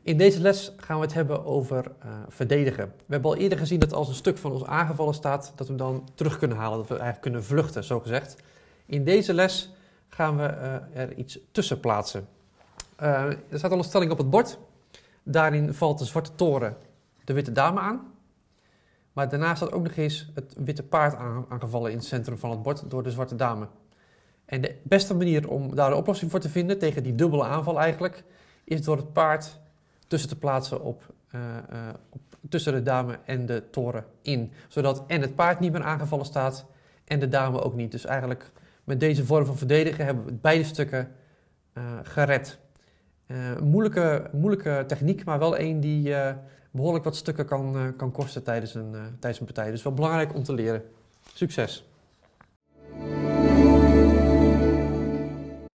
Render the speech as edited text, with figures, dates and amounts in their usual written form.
In deze les gaan we het hebben over verdedigen. We hebben al eerder gezien dat als een stuk van ons aangevallen staat, dat we dan terug kunnen halen, dat we eigenlijk kunnen vluchten, zo gezegd. In deze les gaan we er iets tussen plaatsen. Er staat al een stelling op het bord. Daarin valt de zwarte toren de witte dame aan. Maar daarnaast staat ook nog eens het witte paard aangevallen in het centrum van het bord door de zwarte dame. En de beste manier om daar een oplossing voor te vinden, tegen die dubbele aanval eigenlijk, is door het paard tussen te plaatsen tussen de dame en de toren in. Zodat en het paard niet meer aangevallen staat en de dame ook niet. Dus eigenlijk met deze vorm van verdedigen hebben we beide stukken gered. Moeilijke techniek, maar wel een die behoorlijk wat stukken kan kosten tijdens een partij. Dus wel belangrijk om te leren. Succes!